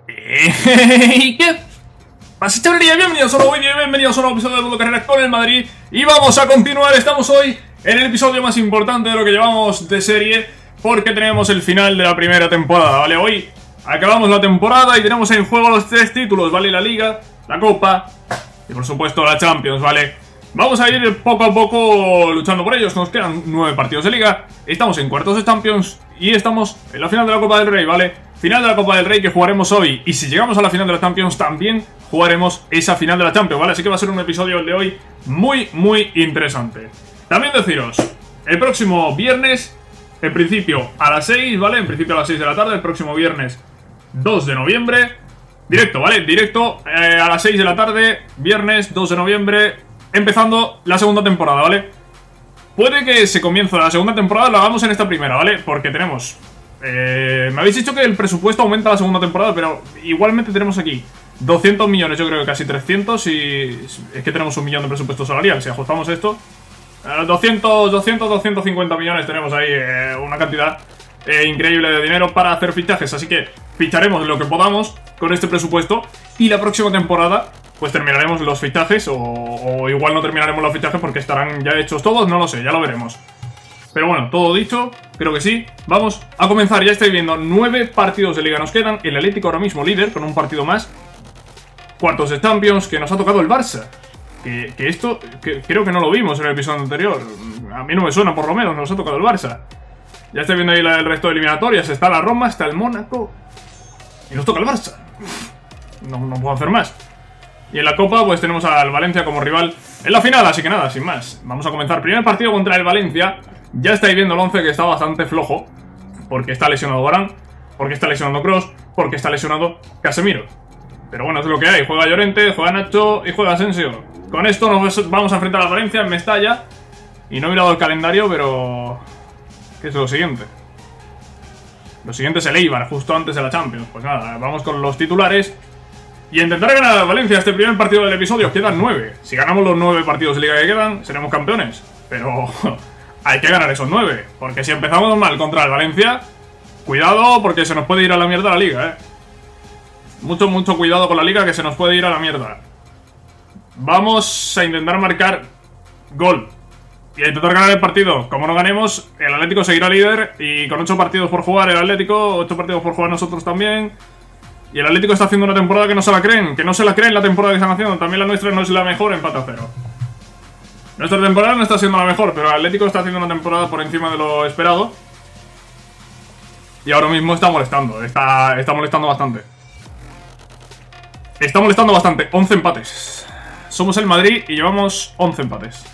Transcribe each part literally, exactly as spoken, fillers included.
¿Y qué pasa, chavalería? Bienvenidos a un nuevo vídeo, bienvenidos a un nuevo episodio de Mundo Carreras con el Madrid. Y vamos a continuar, estamos hoy en el episodio más importante de lo que llevamos de serie, porque tenemos el final de la primera temporada, ¿vale? Hoy acabamos la temporada y tenemos en juego los tres títulos, ¿vale? La Liga, la Copa y por supuesto la Champions, ¿vale? Vamos a ir poco a poco luchando por ellos. Nos quedan nueve partidos de Liga, estamos en cuartos de Champions y estamos en la final de la Copa del Rey, ¿vale? Final de la Copa del Rey que jugaremos hoy. Y si llegamos a la final de la Champions también jugaremos esa final de la Champions, ¿vale? Así que va a ser un episodio el de hoy muy, muy interesante. También deciros, el próximo viernes, en principio a las seis, ¿vale? En principio a las seis de la tarde, el próximo viernes dos de noviembre. Directo, ¿vale? Directo eh, a las seis de la tarde, viernes dos de noviembre, empezando la segunda temporada, ¿vale? Puede que se comience la segunda temporada, lo hagamos en esta primera, ¿vale? Porque tenemos... Eh, me habéis dicho que el presupuesto aumenta la segunda temporada, pero igualmente tenemos aquí doscientos millones, yo creo que casi trescientos, y es que tenemos un millón de presupuesto salarial. Si ajustamos esto, eh, doscientos, doscientos, doscientos cincuenta millones, tenemos ahí eh, una cantidad eh, increíble de dinero para hacer fichajes, así que ficharemos lo que podamos con este presupuesto y la próxima temporada pues terminaremos los fichajes, o, o igual no terminaremos los fichajes porque estarán ya hechos todos, no lo sé, ya lo veremos. Pero bueno, todo dicho, creo que sí. Vamos a comenzar, ya estáis viendo, nueve partidos de Liga nos quedan. El Atlético ahora mismo líder, con un partido más. Cuartos de Champions, que nos ha tocado el Barça. Que, que esto, que, creo que no lo vimos en el episodio anterior. A mí no me suena, por lo menos, nos ha tocado el Barça. Ya estáis viendo ahí la, el resto de eliminatorias. Está la Roma, está el Mónaco. Y nos toca el Barça. No, no puedo hacer más. Y en la Copa, pues tenemos al Valencia como rival en la final, así que nada, sin más. Vamos a comenzar. Primer partido contra el Valencia. Ya estáis viendo el once que está bastante flojo, porque está lesionado Varane, porque está lesionado Kroos, porque está lesionado Casemiro. Pero bueno, es lo que hay. Juega Llorente, juega Nacho y juega Asensio. Con esto nos vamos a enfrentar a Valencia en Mestalla. Y no he mirado el calendario, pero... ¿qué es lo siguiente? Lo siguiente es el Eibar, justo antes de la Champions. Pues nada, vamos con los titulares y a intentar ganar a Valencia este primer partido del episodio. Quedan nueve. Si ganamos los nueve partidos de Liga que quedan, seremos campeones. Pero... hay que ganar esos nueve, porque si empezamos mal contra el Valencia, cuidado porque se nos puede ir a la mierda la Liga, eh. Mucho, mucho cuidado con la Liga, que se nos puede ir a la mierda. Vamos a intentar marcar gol y a intentar ganar el partido. Como no ganemos, el Atlético seguirá líder y con ocho partidos por jugar el Atlético, ocho partidos por jugar nosotros también. Y el Atlético está haciendo una temporada que no se la creen, que no se la creen la temporada que están haciendo. También la nuestra no es la mejor, empate a cero. Nuestra temporada no está siendo la mejor, pero el Atlético está haciendo una temporada por encima de lo esperado. Y ahora mismo está molestando, está, está molestando bastante. Está molestando bastante, once empates. Somos el Madrid y llevamos once empates.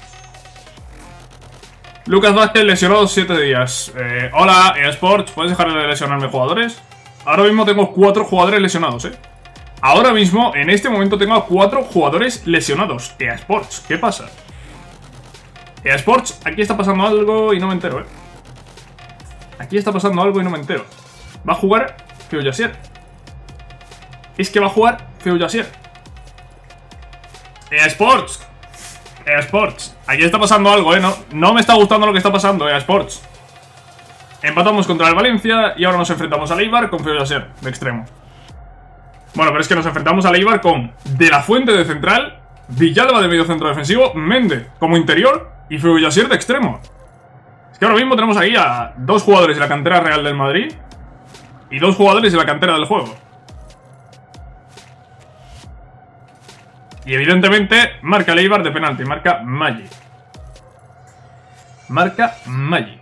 Lucas Vázquez lesionado siete días. Eh, hola, eSports, ¿puedes dejar de lesionarme jugadores? Ahora mismo tengo cuatro jugadores lesionados, eh. Ahora mismo, en este momento, tengo a cuatro jugadores lesionados. eSports, ¿qué pasa? eSports, aquí está pasando algo y no me entero, eh. Aquí está pasando algo y no me entero. Va a jugar Feu Yassier. Es que va a jugar Feu Yassier. eSports. eSports. Aquí está pasando algo, eh. No, no me está gustando lo que está pasando, eSports. Empatamos contra el Valencia y ahora nos enfrentamos al Eibar con Feu Yassier, de extremo. Bueno, pero es que nos enfrentamos al Eibar con De La Fuente de central, Villalba de medio centro defensivo, Méndez como interior y Feu Yassier de extremo. Es que ahora mismo tenemos ahí a dos jugadores de la cantera real del Madrid y dos jugadores de la cantera del juego. Y evidentemente marca el Eibar de penalti, marca Maggi. Marca Maggi.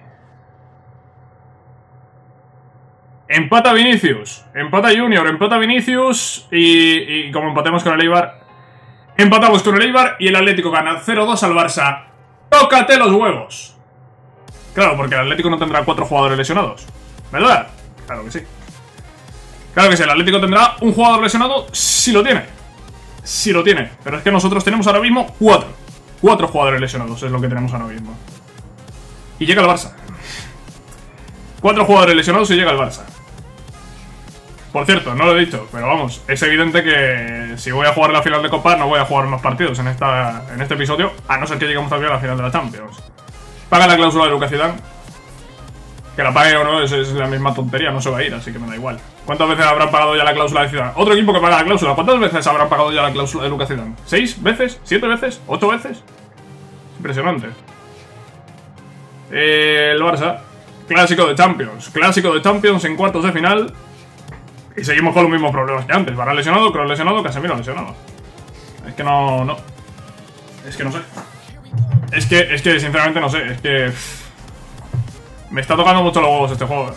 Empata Vinicius, empata Junior, empata Vinicius y, y como empatemos con el Eibar, empatamos con el Eibar y el Atlético gana cero dos al Barça. ¡Tócate los huevos! Claro, porque el Atlético no tendrá cuatro jugadores lesionados, ¿verdad? Claro que sí. Claro que sí, el Atlético tendrá un jugador lesionado si lo tiene. Si lo tiene. Pero es que nosotros tenemos ahora mismo cuatro. Cuatro jugadores lesionados es lo que tenemos ahora mismo. Y llega el Barça. Cuatro jugadores lesionados y llega el Barça. Por cierto, no lo he dicho, pero vamos, es evidente que si voy a jugar la final de Copa no voy a jugar más partidos en, esta, en este episodio, a no ser que lleguemos también a la final de la Champions. Paga la cláusula de Lucas Zidane. Que la pague o no es, es la misma tontería, no se va a ir, así que me da igual. ¿Cuántas veces habrán pagado ya la cláusula de Zidane? Otro equipo que paga la cláusula. ¿Cuántas veces habrán pagado ya la cláusula de Lucas Zidane? ¿Seis veces? ¿Siete veces? ¿Ocho veces? Impresionante. Eh, el Barça. Clásico de Champions. Clásico de Champions en cuartos de final. Y seguimos con los mismos problemas que antes. Varane lesionado, Kroos lesionado, Casemiro lesionado. Es que no... no. Es que no sé. Es que, es que sinceramente no sé. Es que... me está tocando mucho los huevos este juego.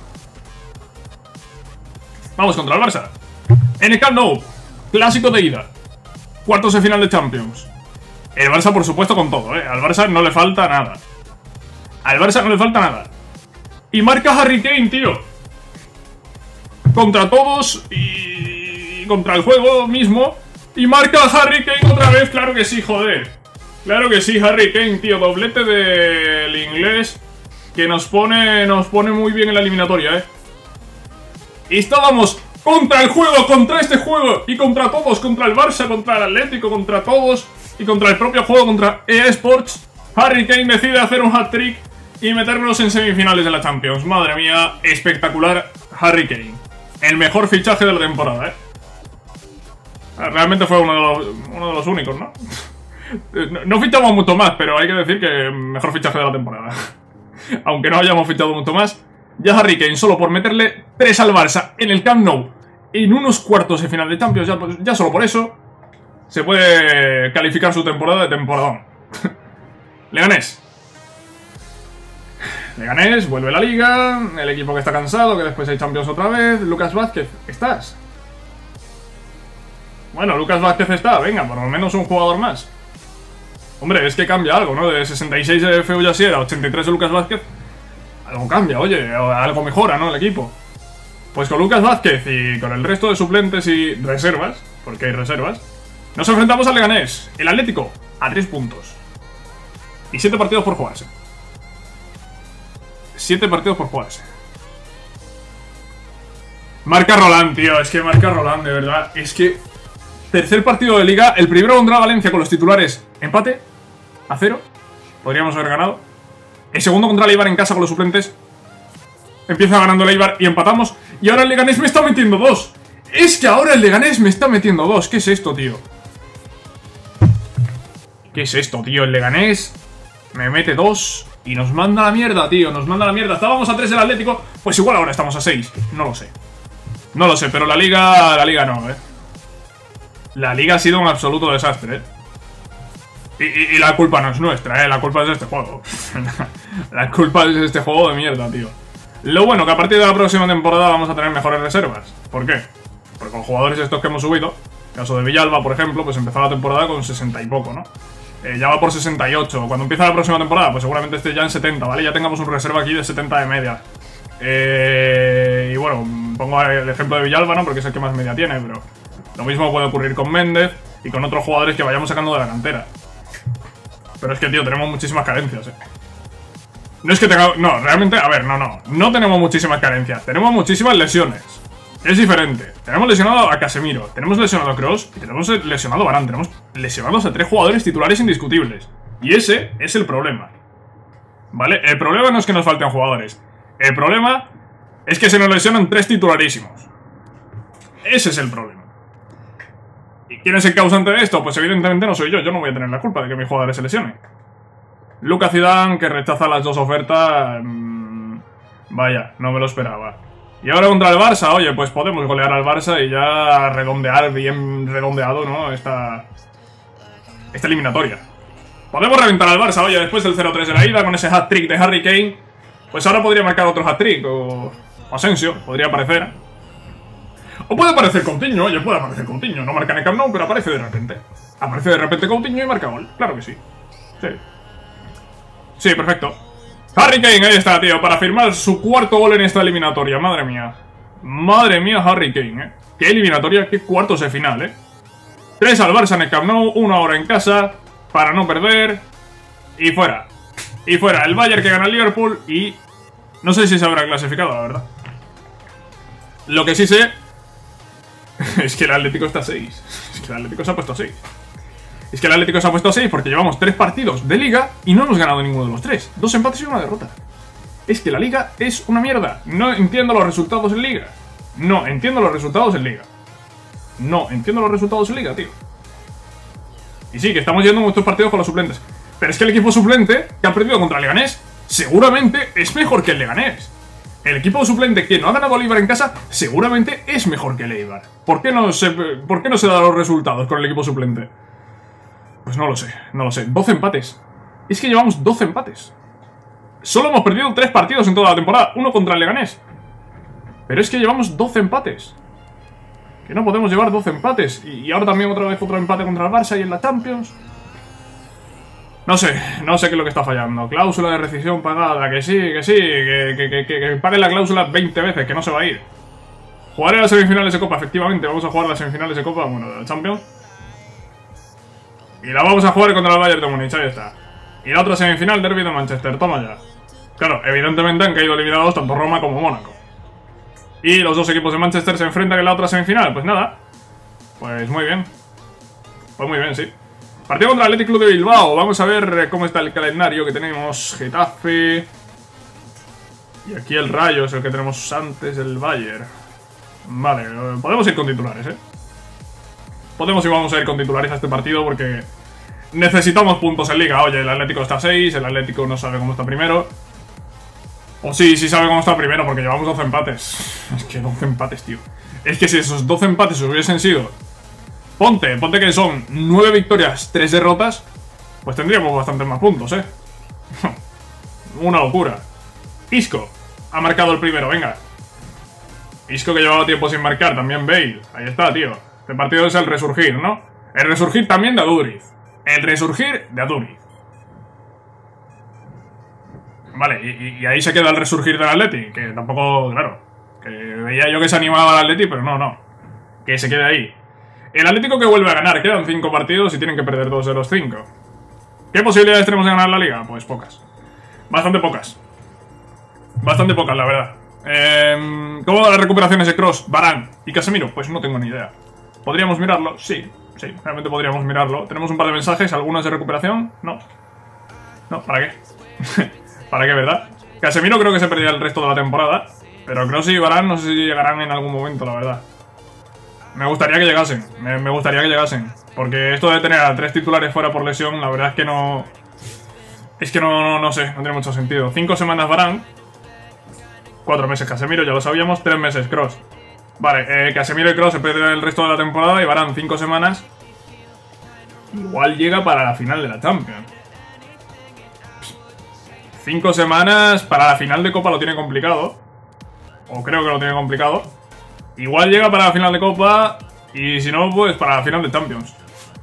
Vamos contra el Barça. En el Camp Nou. Clásico de ida. Cuartos de final de Champions. El Barça, por supuesto, con todo, ¿eh? Al Barça no le falta nada. Al Barça no le falta nada. Y marca Harry Kane, tío. Contra todos y contra el juego mismo. Y marca Harry Kane otra vez. Claro que sí, joder. Claro que sí, Harry Kane, tío. Doblete del inglés. Que nos pone, nos pone muy bien en la eliminatoria, ¿eh? Y estábamos contra el juego, contra este juego. Y contra todos, contra el Barça, contra el Atlético, contra todos. Y contra el propio juego, contra E A Sports. Harry Kane decide hacer un hat-trick y meternos en semifinales de la Champions. Madre mía, espectacular Harry Kane. El mejor fichaje de la temporada, ¿eh? Realmente fue uno de los, uno de los únicos, ¿no? No, no fichamos mucho más, pero hay que decir que mejor fichaje de la temporada. Aunque no hayamos fichado mucho más, ya Harry Kane, solo por meterle tres al Barça en el Camp Nou, en unos cuartos de final de Champions, ya, ya solo por eso, se puede calificar su temporada de temporadón. Leganés. Leganés, vuelve la Liga, el equipo que está cansado, que después hay Champions otra vez. Lucas Vázquez, ¿estás? Bueno, Lucas Vázquez está, venga, por lo menos un jugador más. Hombre, es que cambia algo, ¿no? De sesenta y seis de Feu Yassier a ochenta y tres de Lucas Vázquez. Algo cambia, oye, algo mejora, ¿no? El equipo. Pues con Lucas Vázquez y con el resto de suplentes y reservas, porque hay reservas, nos enfrentamos al Leganés, el Atlético, a tres puntos. Y siete partidos por jugarse. Siete partidos por jugarse. Marca Roland, tío, es que marca Roland, de verdad. Es que... tercer partido de Liga, el primero contra Valencia con los titulares. Empate, a cero. Podríamos haber ganado. El segundo contra el Eibar en casa con los suplentes. Empieza ganando el Eibar y empatamos. Y ahora el Leganés me está metiendo dos. Es que ahora el Leganés me está metiendo dos. ¿Qué es esto, tío? ¿Qué es esto, tío? El Leganés me mete dos y nos manda a la mierda, tío. Nos manda a la mierda. Estábamos a tres del Atlético. Pues igual ahora estamos a seis. No lo sé. No lo sé, pero la Liga... La Liga no, eh. La Liga ha sido un absoluto desastre, ¿eh? Y, y, y la culpa no es nuestra, ¿eh? La culpa es de este juego. La culpa es de este juego de mierda, tío. Lo bueno, que a partir de la próxima temporada vamos a tener mejores reservas. ¿Por qué? Porque con jugadores estos que hemos subido, el caso de Villalba, por ejemplo, pues empezó la temporada con sesenta y poco, ¿no? Eh, ya va por sesenta y ocho. Cuando empieza la próxima temporada, pues seguramente esté ya en setenta, ¿vale? Ya tengamos un reserva aquí de setenta de media. Eh, y bueno, pongo el ejemplo de Villalba, ¿no? Porque es el que más media tiene, pero... lo mismo puede ocurrir con Méndez y con otros jugadores que vayamos sacando de la cantera. Pero es que, tío, tenemos muchísimas carencias, eh. No es que tengamos... no, realmente, a ver, no, no. No tenemos muchísimas carencias. Tenemos muchísimas lesiones. Es diferente. Tenemos lesionado a Casemiro, tenemos lesionado a Kroos y tenemos lesionado a Varane. Tenemos lesionados a tres jugadores titulares indiscutibles. Y ese es el problema. ¿Vale? El problema no es que nos falten jugadores. El problema es que se nos lesionan tres titularísimos. Ese es el problema. ¿Y quién es el causante de esto? Pues evidentemente no soy yo. Yo no voy a tener la culpa de que mis jugadores se lesionen. Lucas Zidane, que rechaza las dos ofertas... Mmm, vaya, no me lo esperaba. Y ahora contra el Barça, oye, pues podemos golear al Barça y ya redondear bien redondeado, ¿no? Esta... esta eliminatoria. Podemos reventar al Barça, oye, después del cero tres de la ida, con ese hat-trick de Harry Kane. Pues ahora podría marcar otro hat-trick, o... o Asensio, podría aparecer. O puede aparecer Coutinho, oye, puede aparecer Coutinho. No marca en el Camp Nou, pero aparece de repente. Aparece de repente Coutinho y marca gol. Claro que sí. Sí. Sí, perfecto. Harry Kane, ahí está, tío, para firmar su cuarto gol en esta eliminatoria. Madre mía. Madre mía, Harry Kane, eh. Qué eliminatoria, qué cuartos de final, eh. Tres al Barça en el Camp Nou, una hora en casa, para no perder. Y fuera. Y fuera, el Bayern que gana el Liverpool y... no sé si se habrá clasificado, la verdad. Lo que sí sé... es que el Atlético está a seis. Es que el Atlético se ha puesto a seis. Es que el Atlético se ha puesto a seis porque llevamos tres partidos de Liga y no hemos ganado ninguno de los tres. Dos empates y una derrota. Es que la Liga es una mierda. No entiendo los resultados en Liga. No entiendo los resultados en Liga. No entiendo los resultados en Liga, tío. Y sí, que estamos yendo muchos partidos con los suplentes. Pero es que el equipo suplente que ha perdido contra el Leganés seguramente es mejor que el Leganés. El equipo suplente que no ha ganado al Eibar en casa seguramente es mejor que el Eibar. ¿Por qué no se, por qué no se dan los resultados con el equipo suplente? Pues no lo sé, no lo sé. doce empates. Es que llevamos doce empates. Solo hemos perdido tres partidos en toda la temporada. Uno contra el Leganés. Pero es que llevamos doce empates. Que no podemos llevar doce empates. Y ahora también otra vez otro empate contra el Barça y en la Champions. No sé, no sé qué es lo que está fallando. Cláusula de rescisión pagada, que sí, que sí, que, que, que, que, que pague la cláusula veinte veces, que no se va a ir. Jugaré las semifinales de Copa, efectivamente, vamos a jugar las semifinales de Copa, bueno, de la Champions. Y la vamos a jugar contra el Bayern de Múnich, ahí está. Y la otra semifinal, Derby de Manchester, toma ya. Claro, evidentemente han caído eliminados tanto Roma como Mónaco. Y los dos equipos de Manchester se enfrentan en la otra semifinal, pues nada. Pues muy bien. Pues muy bien, sí. Partido contra el Athletic Club de Bilbao. Vamos a ver cómo está el calendario que tenemos. Getafe. Y aquí el Rayo es el que tenemos antes del Bayern. Vale, podemos ir con titulares, ¿eh? Podemos y vamos a ir con titulares a este partido porque necesitamos puntos en Liga. Oye, el Atlético está a seis, el Atlético no sabe cómo está primero. O sí, sí sabe cómo está primero porque llevamos doce empates. Es que doce empates, tío. Es que si esos doce empates hubiesen sido... Ponte, ponte que son nueve victorias, tres derrotas, pues tendríamos bastantes más puntos, ¿eh? Una locura. Isco ha marcado el primero, venga. Isco que llevaba tiempo sin marcar, también Bale. Ahí está, tío. Este partido es el resurgir, ¿no? El resurgir también de Aduriz. El resurgir de Aduriz. Vale, y, y ahí se queda el resurgir del Atleti, que tampoco, claro, que veía yo que se animaba al Atleti, pero no, no. Que se quede ahí. El Atlético que vuelve a ganar, quedan cinco partidos y tienen que perder dos de los cinco. ¿Qué posibilidades tenemos de ganar la Liga? Pues pocas. Bastante pocas. Bastante pocas, la verdad. Eh, ¿Cómo van las recuperaciones de Kroos, Varane y Casemiro? Pues no tengo ni idea. ¿Podríamos mirarlo? Sí, sí, realmente podríamos mirarlo. Tenemos un par de mensajes, algunos de recuperación. No. No, ¿para qué? ¿Para qué, verdad? Casemiro creo que se perderá el resto de la temporada. Pero Kroos y Varane no sé si llegarán en algún momento, la verdad. Me gustaría que llegasen, me, me gustaría que llegasen. Porque esto de tener a tres titulares fuera por lesión, la verdad es que no... Es que no, no, no sé, no tiene mucho sentido. Cinco semanas Varane. Cuatro meses Casemiro, ya lo sabíamos. Tres meses Kroos. Vale, eh, Casemiro y Kroos se pierden el resto de la temporada y Varane cinco semanas. Igual llega para la final de la Champions. Cinco semanas para la final de Copa lo tiene complicado. O creo que lo tiene complicado. Igual llega para la final de Copa y si no, pues para la final de Champions.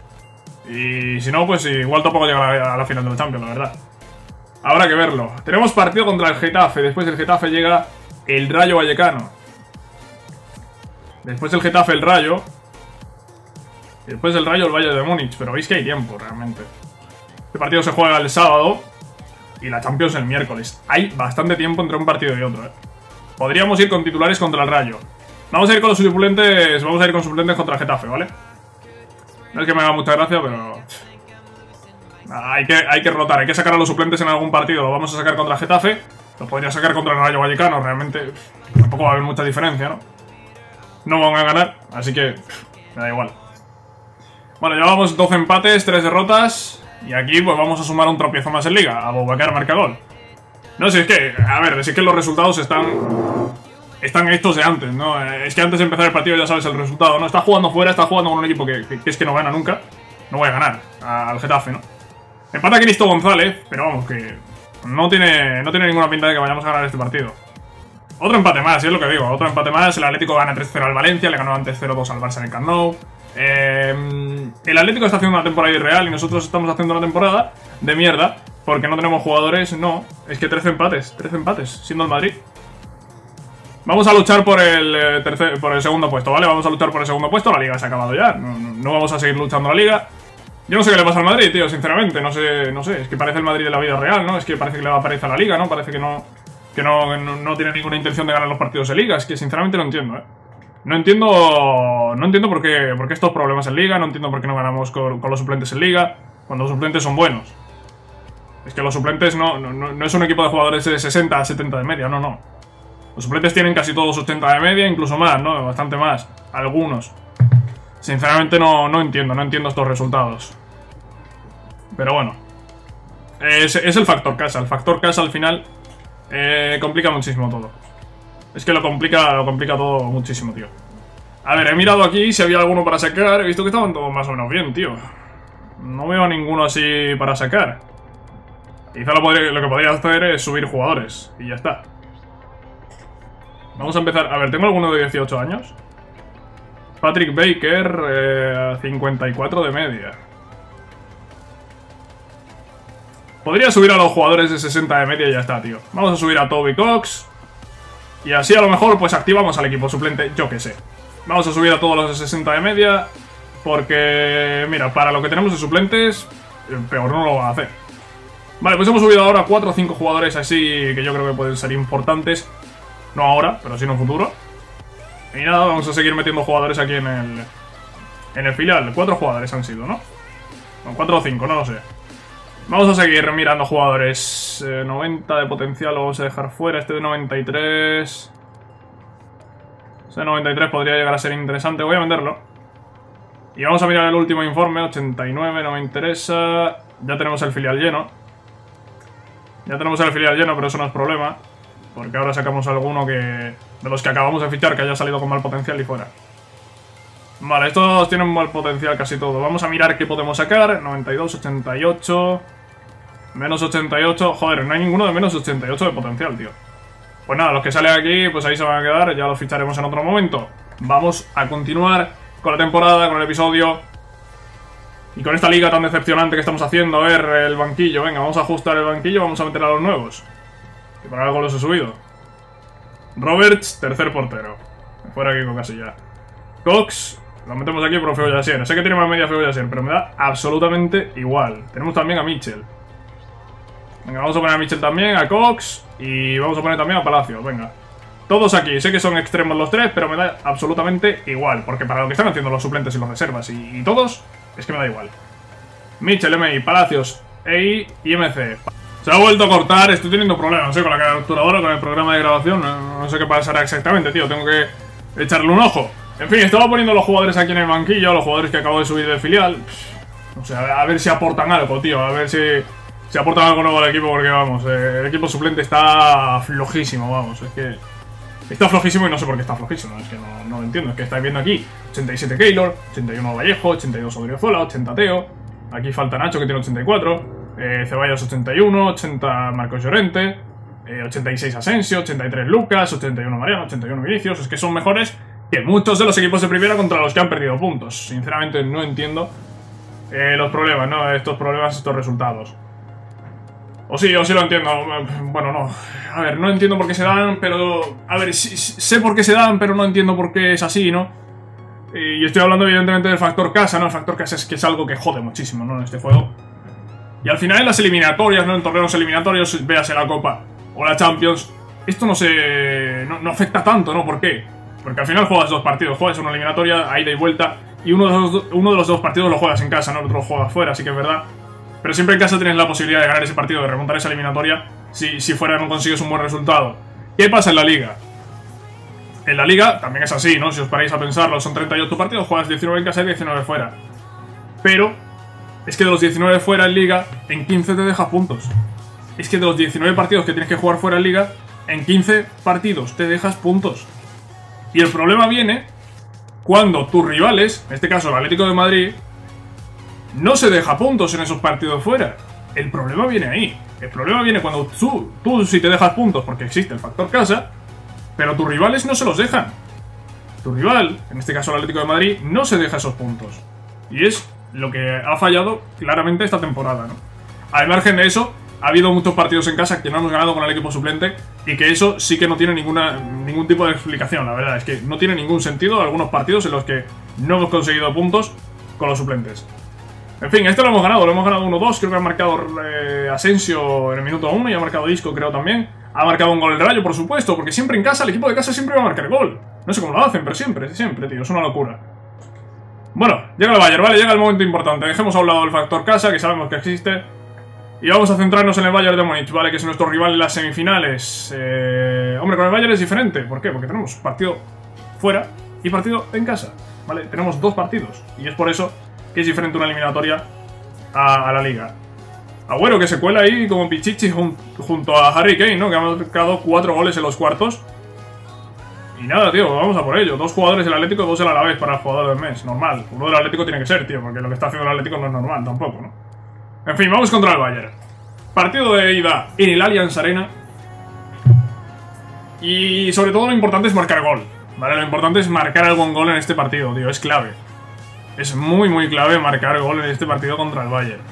Y si no, pues igual tampoco llega a la, a la final de la Champions, la verdad. Habrá que verlo. Tenemos partido contra el Getafe. Después del Getafe llega el Rayo Vallecano. Después del Getafe el Rayo. Y después del Rayo el Bayern de Múnich. Pero veis que hay tiempo, realmente. Este partido se juega el sábado y la Champions el miércoles. Hay bastante tiempo entre un partido y otro, ¿eh? Podríamos ir con titulares contra el Rayo. Vamos a ir con los suplentes. Vamos a ir con suplentes contra el Getafe, ¿vale? No es que me haga mucha gracia, pero... Hay que, hay que rotar, hay que sacar a los suplentes en algún partido. Lo vamos a sacar contra el Getafe. Lo podría sacar contra el Rayo Vallecano. Realmente tampoco va a haber mucha diferencia, ¿no? No van a ganar, así que me da igual. Bueno, llevamos doce empates, tres derrotas. Y aquí pues vamos a sumar un tropiezo más en Liga. Aboubacar marca gol. No sé, es que, a ver, es que los resultados están... Están estos de antes, ¿no? Es que antes de empezar el partido ya sabes el resultado, ¿no? Está jugando fuera, está jugando con un equipo que, que, que es que no gana nunca. No voy a ganar al Getafe, ¿no? Empata Cristo González, pero vamos, que no tiene, no tiene ninguna pinta de que vayamos a ganar este partido. Otro empate más, es lo que digo, otro empate más. El Atlético gana tres cero al Valencia, le ganó antes cero dos al Barça en el Camp Nou. Eh, el Atlético está haciendo una temporada irreal y nosotros estamos haciendo una temporada de mierda porque no tenemos jugadores. No, es que trece empates, trece empates, siendo el Madrid. Vamos a luchar por el, eh, tercer, por el segundo puesto, ¿vale? Vamos a luchar por el segundo puesto, la Liga se ha acabado ya. No, no, no vamos a seguir luchando la Liga. Yo no sé qué le pasa al Madrid, tío, sinceramente. No sé, no sé, es que parece el Madrid de la vida real, ¿no? Es que parece que le va a aparecer a la Liga, ¿no? Parece que no que no, no, no tiene ninguna intención de ganar los partidos de Liga. Es que sinceramente no entiendo, ¿eh? No entiendo no entiendo por qué, por qué estos problemas en Liga. No entiendo por qué no ganamos con, con los suplentes en Liga cuando los suplentes son buenos. Es que los suplentes no, no, no es un equipo de jugadores de sesenta a setenta de media, no, no. Los suplentes tienen casi todos ochenta de media, incluso más, ¿no? Bastante más. Algunos. Sinceramente no, no entiendo, no entiendo estos resultados. Pero bueno. Es, es el factor casa. El factor casa al final eh, complica muchísimo todo. Es que lo complica, lo complica todo muchísimo, tío. A ver, he mirado aquí si había alguno para sacar. He visto que estaban todos más o menos bien, tío. No veo a ninguno así para sacar. Quizá lo, podría, lo que podría hacer es subir jugadores. Y ya está. Vamos a empezar. A ver, ¿tengo alguno de dieciocho años? Patrick Baker, eh, cincuenta y cuatro de media. Podría subir a los jugadores de sesenta de media y ya está, tío. Vamos a subir a Toby Cox. Y así a lo mejor pues activamos al equipo suplente, yo que sé. Vamos a subir a todos los de sesenta de media. Porque, mira, para lo que tenemos de suplentes, peor no lo van a hacer. Vale, pues hemos subido ahora cuatro o cinco jugadores así que yo creo que pueden ser importantes. No ahora, pero sí en un futuro. Y nada, vamos a seguir metiendo jugadores aquí en el en el filial. Cuatro jugadores han sido, ¿no? No, cuatro o cinco, no lo sé. Vamos a seguir mirando jugadores. eh, noventa de potencial lo vamos a dejar fuera. Este de noventa y tres. Este de noventa y tres podría llegar a ser interesante. Voy a venderlo. Y vamos a mirar el último informe. ochenta y nueve, no me interesa. Ya tenemos el filial lleno. Ya tenemos el filial lleno, pero eso no es problema. Porque ahora sacamos alguno que de los que acabamos de fichar que haya salido con mal potencial y fuera. Vale, estos tienen mal potencial casi todo. Vamos a mirar qué podemos sacar. noventa y dos, ochenta y ocho. Menos ochenta y ocho. Joder, no hay ninguno de menos ochenta y ocho de potencial, tío. Pues nada, los que salen aquí, pues ahí se van a quedar. Ya los ficharemos en otro momento. Vamos a continuar con la temporada, con el episodio. Y con esta liga tan decepcionante que estamos haciendo. A ver, el banquillo. Venga, vamos a ajustar el banquillo. Vamos a meter a los nuevos. Que por algo los he subido. Roberts, tercer portero. Fuera aquí con Casilla. Cox, lo metemos aquí por Feo Yassier. Sé que tiene más media Feo Yassier, pero me da absolutamente igual. Tenemos también a Mitchell. Venga, vamos a poner a Mitchell también, a Cox. Y vamos a poner también a Palacio, venga. Todos aquí, sé que son extremos los tres, pero me da absolutamente igual. Porque para lo que están haciendo los suplentes y los reservas y, y todos, es que me da igual. Mitchell, M I, Palacios, E I y M C. Se ha vuelto a cortar, estoy teniendo problemas, ¿eh? Con la capturadora, con el programa de grabación. No, no sé qué pasará exactamente, tío. Tengo que echarle un ojo. En fin, estaba poniendo los jugadores aquí en el banquillo, los jugadores que acabo de subir del filial. O sea, a ver si aportan algo, tío. A ver si, si aportan algo nuevo al equipo, porque vamos, eh, el equipo suplente está flojísimo, vamos. Es que está flojísimo y no sé por qué está flojísimo. Es que no, no lo entiendo. Es que estáis viendo aquí ochenta y siete Keylor, ochenta y uno Vallejo, ochenta y dos Odriozola, ochenta Teo. Aquí falta Nacho, que tiene ochenta y cuatro. Eh, Ceballos ochenta y uno, ochenta Marcos Llorente, eh, ochenta y seis Asensio, ochenta y tres Lucas, ochenta y uno Mariano, ochenta y uno Vinicius. Es que son mejores que muchos de los equipos de primera contra los que han perdido puntos. Sinceramente no entiendo eh, los problemas, ¿no? Estos problemas, estos resultados. O sí, o sí lo entiendo. Bueno, no. A ver, no entiendo por qué se dan, pero... A ver, sí, sé por qué se dan, pero no entiendo por qué es así, ¿no? Y estoy hablando evidentemente del factor casa, ¿no? El factor casa es que es algo que jode muchísimo, ¿no? En este juego. Y al final en las eliminatorias, ¿no? En torneos eliminatorios, véase la Copa o la Champions, esto no se... No, no afecta tanto, ¿no? ¿Por qué? Porque al final juegas dos partidos, juegas una eliminatoria, a ida y vuelta, y uno de, los, uno de los dos partidos lo juegas en casa, ¿no? El otro lo juegas fuera, así que es verdad. Pero siempre en casa tienes la posibilidad de ganar ese partido, de remontar esa eliminatoria, si, si fuera no consigues un buen resultado. ¿Qué pasa en la Liga? En la Liga también es así, ¿no? Si os paráis a pensarlo, son treinta y ocho partidos, juegas diecinueve en casa y diecinueve fuera. Pero... es que de los diecinueve fuera en Liga, en quince te dejas puntos. Es que de los diecinueve partidos que tienes que jugar fuera en Liga, en quince partidos te dejas puntos. Y el problema viene cuando tus rivales, en este caso el Atlético de Madrid, no se deja puntos en esos partidos fuera. El problema viene ahí. El problema viene cuando tú, tú sí te dejas puntos porque existe el factor casa, pero tus rivales no se los dejan. Tu rival, en este caso el Atlético de Madrid, no se deja esos puntos. Y es... lo que ha fallado claramente esta temporada, ¿no? Al margen de eso, ha habido muchos partidos en casa que no hemos ganado con el equipo suplente y que eso sí que no tiene ninguna, ningún tipo de explicación, la verdad. Es que no tiene ningún sentido algunos partidos en los que no hemos conseguido puntos con los suplentes. En fin, este lo hemos ganado, lo hemos ganado uno dos. Creo que ha marcado eh, Asensio en el minuto uno y ha marcado Isco, creo también. Ha marcado un gol el Rayo, por supuesto, porque siempre en casa, el equipo de casa siempre va a marcar gol. No sé cómo lo hacen, pero siempre, siempre, tío, es una locura. Bueno, llega el Bayern, ¿vale? Llega el momento importante. Dejemos a un lado el factor casa, que sabemos que existe. Y vamos a centrarnos en el Bayern de Múnich, ¿vale? Que es nuestro rival en las semifinales. Eh... Hombre, con el Bayern es diferente. ¿Por qué? Porque tenemos partido fuera y partido en casa, ¿vale? Tenemos dos partidos. Y es por eso que es diferente una eliminatoria a, a la Liga. Agüero, que se cuela ahí como pichichi jun junto a Harry Kane, ¿no? Que ha marcado cuatro goles en los cuartos. Y nada, tío, vamos a por ello. Dos jugadores del Atlético y dos el Alavés para el jugador del mes. Normal. Uno del Atlético tiene que ser, tío, porque lo que está haciendo el Atlético no es normal tampoco, ¿no? En fin, vamos contra el Bayern. Partido de ida en el Allianz Arena. Y sobre todo lo importante es marcar gol, ¿vale? Lo importante es marcar algún gol en este partido, tío. Es clave. Es muy, muy clave marcar gol en este partido contra el Bayern.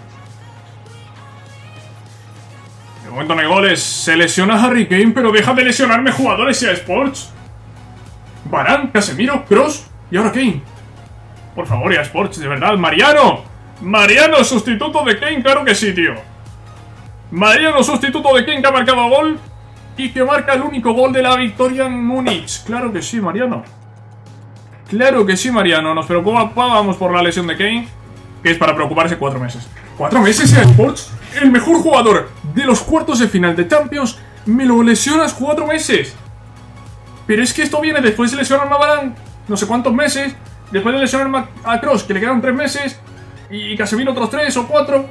De momento no hay goles. Se lesiona Harry Kane, pero deja de lesionarme jugadores y a Sports. Varane, Casemiro, Kroos y ahora Kane. Por favor, ya Sports, de verdad. Mariano. Mariano, sustituto de Kane, claro que sí, tío. Mariano, sustituto de Kane, que ha marcado gol y que marca el único gol de la victoria en Múnich. Claro que sí, Mariano. Claro que sí, Mariano. Nos preocupábamos por la lesión de Kane, que es para preocuparse cuatro meses. ¿Cuatro meses ya Sports? El mejor jugador de los cuartos de final de Champions, me lo lesionas cuatro meses. Pero es que esto viene después de lesionar a Varane, no sé cuántos meses. Después de lesionar a Kroos, que le quedan tres meses. Y Casemiro otros tres o cuatro.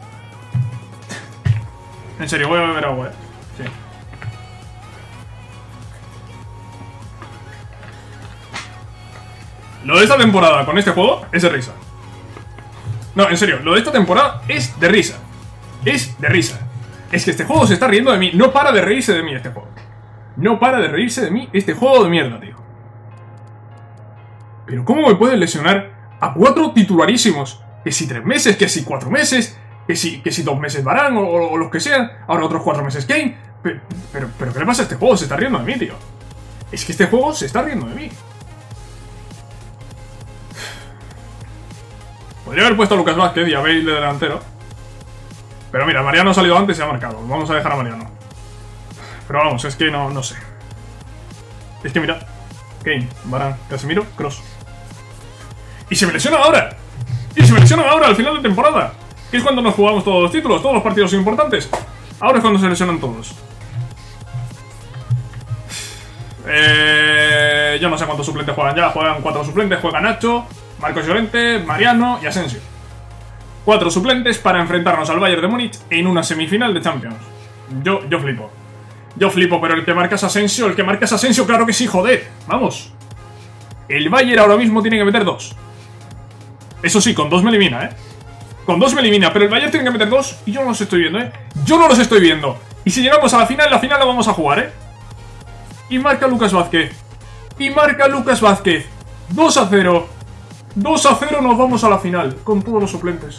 En serio, voy a beber agua, eh. Sí. Lo de esta temporada con este juego es de risa. No, en serio, lo de esta temporada es de risa. Es de risa. Es que este juego se está riendo de mí. No para de reírse de mí este juego. No para de reírse de mí este juego de mierda, tío. Pero ¿cómo me pueden lesionar a cuatro titularísimos? Que si tres meses, que si cuatro meses, que si, que si dos meses Varane o, o, o los que sean. Ahora otros cuatro meses Kane. Pero, pero, pero ¿qué le pasa a este juego? Se está riendo de mí, tío. Es que este juego se está riendo de mí. Podría haber puesto a Lucas Vázquez y a Bale de delantero. Pero mira, Mariano ha salido antes y ha marcado. Vamos a dejar a Mariano. Pero vamos, es que no, no sé. Es que mira. Kane, Varane, Casemiro, Kroos. Y se me lesiona ahora. Y se me lesionan ahora al final de temporada. Que es cuando nos jugamos todos los títulos, todos los partidos importantes. Ahora es cuando se lesionan todos. Eh, yo no sé cuántos suplentes juegan ya. Juegan cuatro suplentes, juega Nacho, Marcos Llorente, Mariano y Asensio. Cuatro suplentes para enfrentarnos al Bayern de Múnich en una semifinal de Champions. Yo, yo flipo. Yo flipo, pero el que marca es Asensio, el que marca es Asensio, claro que sí, joder. Vamos. El Bayern ahora mismo tiene que meter dos. Eso sí, con dos me elimina, ¿eh? Con dos me elimina, pero el Bayern tiene que meter dos y yo no los estoy viendo, ¿eh? Yo no los estoy viendo. Y si llegamos a la final, la final la vamos a jugar, ¿eh? Y marca Lucas Vázquez. Y marca Lucas Vázquez. dos a cero. dos a cero nos vamos a la final, con todos los suplentes.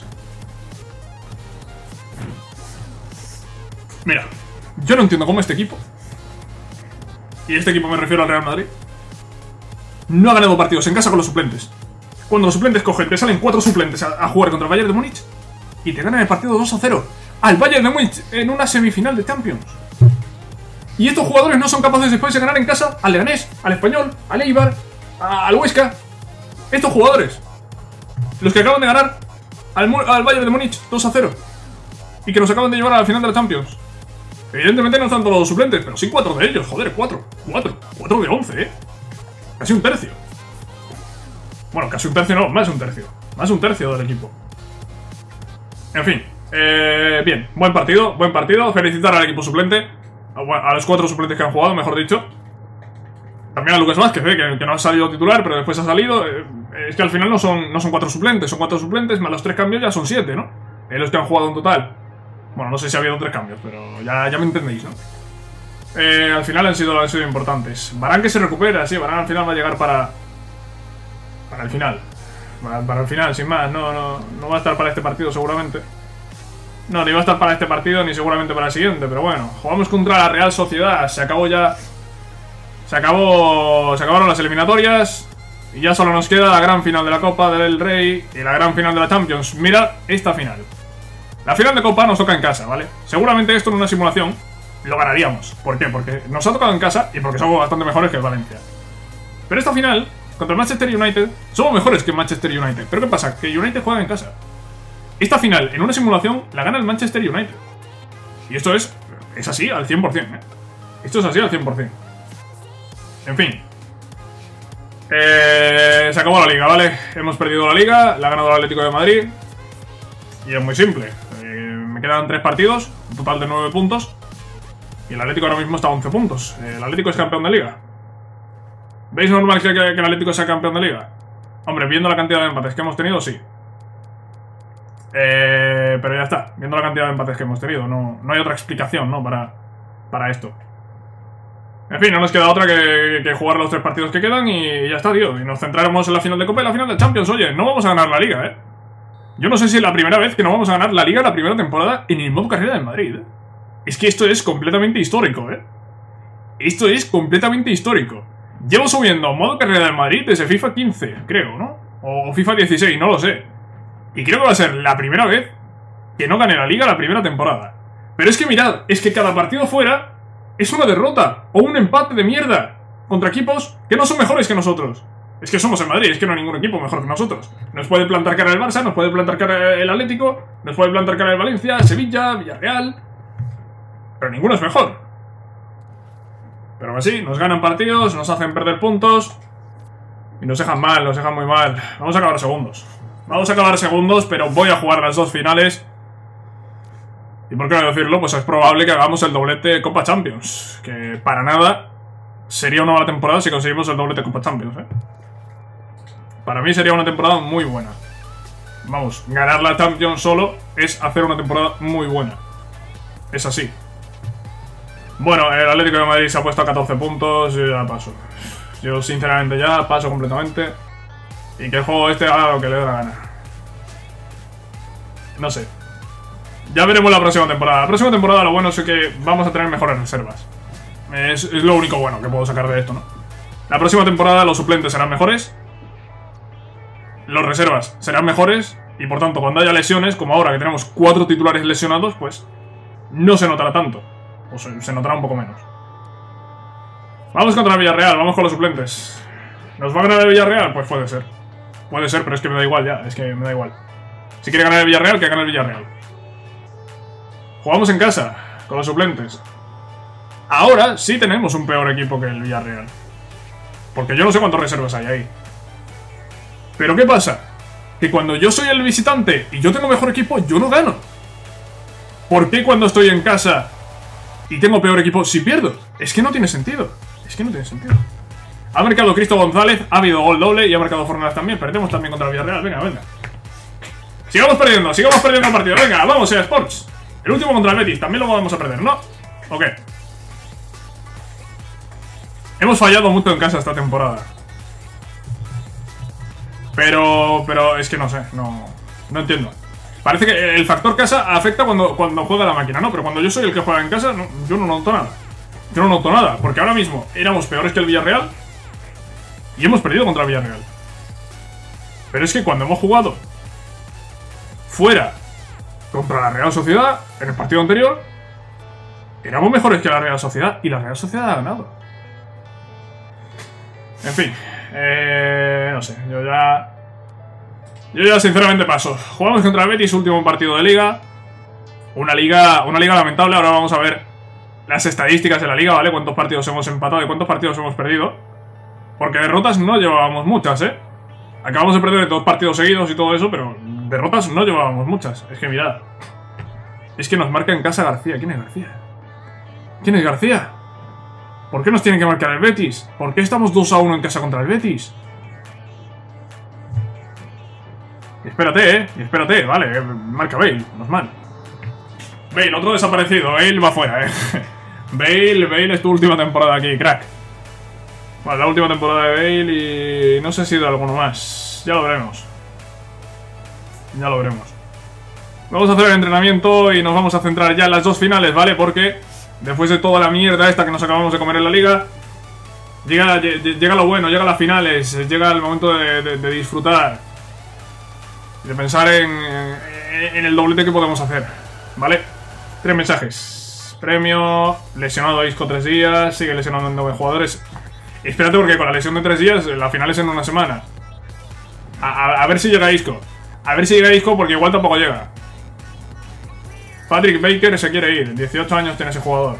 Mira, yo no entiendo cómo este equipo, y este equipo me refiero al Real Madrid, no ha ganado partidos en casa con los suplentes. Cuando los suplentes cogen, te salen cuatro suplentes a, a jugar contra el Bayern de Múnich y te ganan el partido dos a cero al Bayern de Múnich en una semifinal de Champions. Y estos jugadores no son capaces después de ganar en casa al Leganés, al Español, al Eibar, a, al Huesca. Estos jugadores, los que acaban de ganar al, al Bayern de Múnich dos a cero y que nos acaban de llevar a la final de la Champions. Evidentemente no están todos los suplentes, pero sí cuatro de ellos, joder, cuatro, cuatro, cuatro de once, eh. Casi un tercio. Bueno, casi un tercio no, más de un tercio. Más de un tercio del equipo. En fin, eh, bien, buen partido, buen partido. Felicitar al equipo suplente, a, a los cuatro suplentes que han jugado, mejor dicho. También a Lucas Vázquez, eh, que, que no ha salido titular, pero después ha salido. Eh, es que al final no son, no son cuatro suplentes, son cuatro suplentes, más los tres cambios ya son siete, ¿no? Eh, los que han jugado en total. Bueno, no sé si ha habido tres cambios, pero ya, ya me entendéis, ¿no? Eh, al final han sido, han sido importantes. Varane que se recupera, sí, Varane al final va a llegar para... Para el final. Para, para el final, sin más. No, no, no va a estar para este partido seguramente. No, ni va a estar para este partido, ni seguramente para el siguiente. Pero bueno, jugamos contra la Real Sociedad. Se acabó ya... Se acabó... Se acabaron las eliminatorias. Y ya solo nos queda la gran final de la Copa del Rey y la gran final de la Champions. Mirad esta final. La final de Copa nos toca en casa, ¿vale? Seguramente esto en una simulación lo ganaríamos. ¿Por qué? Porque nos ha tocado en casa y porque somos bastante mejores que el Valencia. Pero esta final, contra el Manchester United, somos mejores que el Manchester United. ¿Pero qué pasa? Que United juega en casa. Esta final, en una simulación, la gana el Manchester United. Y esto es, es así al cien por cien, ¿eh? Esto es así al cien por cien. En fin. Eh, se acabó la liga, ¿vale? Hemos perdido la liga, la ha ganado el Atlético de Madrid. Y es muy simple. Eh, me quedan tres partidos, un total de nueve puntos. Y el Atlético ahora mismo está a once puntos. El Atlético es campeón de liga. ¿Veis normal que, que, que el Atlético sea campeón de liga? Hombre, viendo la cantidad de empates que hemos tenido, sí. Eh, pero ya está, viendo la cantidad de empates que hemos tenido. No, no hay otra explicación, ¿no? Para, para esto. En fin, no nos queda otra que, que jugar los tres partidos que quedan y ya está, tío. Y nos centraremos en la final de Copa y la final de Champions. Oye, no vamos a ganar la liga, ¿eh? Yo no sé si es la primera vez que no vamos a ganar la liga la primera temporada en el modo carrera del Madrid, ¿eh? Es que esto es completamente histórico, ¿eh? Esto es completamente histórico. Llevo subiendo modo carrera del Madrid desde FIFA quince, creo, ¿no? O FIFA dieciséis, no lo sé. Y creo que va a ser la primera vez que no gane la liga la primera temporada. Pero es que mirad, es que cada partido fuera es una derrota o un empate de mierda contra equipos que no son mejores que nosotros. Es que somos el Madrid, es que no hay ningún equipo mejor que nosotros. Nos puede plantar cara el Barça, nos puede plantar cara el Atlético, nos puede plantar cara el Valencia, Sevilla, Villarreal. Pero ninguno es mejor. Pero aún así, nos ganan partidos, nos hacen perder puntos y nos dejan mal, nos dejan muy mal. Vamos a acabar segundos. Vamos a acabar segundos, pero voy a jugar las dos finales. Y por qué no decirlo, pues es probable que hagamos el doblete Copa Champions. Que para nada sería una mala temporada si conseguimos el doblete Copa Champions, ¿eh? Para mí sería una temporada muy buena. Vamos, ganar la Champions solo es hacer una temporada muy buena. Es así. Bueno, el Atlético de Madrid se ha puesto a catorce puntos y ya paso. Yo sinceramente ya paso completamente. Y que el juego este haga lo que le dé la gana. No sé. Ya veremos la próxima temporada. La próxima temporada lo bueno es que vamos a tener mejores reservas. Es, es lo único bueno que puedo sacar de esto, ¿no? La próxima temporada los suplentes serán mejores. Los reservas serán mejores. Y por tanto, cuando haya lesiones, como ahora que tenemos cuatro titulares lesionados, pues no se notará tanto. O se, se notará un poco menos. Vamos contra el Villarreal, vamos con los suplentes. ¿Nos va a ganar el Villarreal? Pues puede ser. Puede ser, pero es que me da igual ya. Es que me da igual. Si quiere ganar el Villarreal, que gane el Villarreal. Jugamos en casa, con los suplentes. Ahora sí tenemos un peor equipo que el Villarreal. Porque yo no sé cuántas reservas hay ahí. Pero ¿qué pasa? Que cuando yo soy el visitante y yo tengo mejor equipo, yo no gano. ¿Por qué cuando estoy en casa y tengo peor equipo sí pierdo? Es que no tiene sentido. Es que no tiene sentido. Ha marcado Cristo González, ha habido gol doble y ha marcado Fornals también. Perdemos también contra el Villarreal. Venga, venga. Sigamos perdiendo, sigamos perdiendo el partido. Venga, vamos, EA Sports. El último contra el Betis, también lo vamos a perder, ¿no? ¿O qué? Hemos fallado mucho en casa esta temporada. Pero, pero es que no sé, no, no entiendo. Parece que el factor casa afecta cuando, cuando juega la máquina, ¿no? Pero cuando yo soy el que juega en casa, no, yo no noto nada. Yo no noto nada, porque ahora mismo éramos peores que el Villarreal y hemos perdido contra el Villarreal. Pero es que cuando hemos jugado fuera contra la Real Sociedad, en el partido anterior, éramos mejores que la Real Sociedad y la Real Sociedad ha ganado. En fin, eh, no sé, yo ya... Yo ya sinceramente paso. Jugamos contra el Betis, último partido de liga. Una liga, una liga lamentable. Ahora vamos a ver las estadísticas de la liga, ¿vale? Cuántos partidos hemos empatado y cuántos partidos hemos perdido. Porque derrotas no llevábamos muchas, ¿eh? Acabamos de perder dos partidos seguidos y todo eso, pero derrotas no llevábamos muchas. Es que mirad. Es que nos marca en casa García. ¿Quién es García? ¿Quién es García? ¿Por qué nos tienen que marcar el Betis? ¿Por qué estamos dos a uno en casa contra el Betis? Y espérate, eh. Y espérate, vale. Marca Bale, normal. Bale, otro desaparecido. Bale va fuera, eh. Bale, Bale es tu última temporada aquí, crack. Vale, la última temporada de Bale y no sé si de alguno más. Ya lo veremos. Ya lo veremos. Vamos a hacer el entrenamiento y nos vamos a centrar ya en las dos finales, ¿vale? Porque después de toda la mierda esta que nos acabamos de comer en la liga, llega, llega lo bueno, llega las finales, llega el momento de, de, de disfrutar. Y de pensar en, en, en el doblete que podemos hacer, ¿vale? Tres mensajes. Premio, lesionado a Isco tres días, sigue lesionando en nueve jugadores. Espérate porque con la lesión de tres días, la final es en una semana. A, a, a ver si llega Isco. A ver si llega Isco porque igual tampoco llega. Patrick Baker se quiere ir. dieciocho años tiene ese jugador.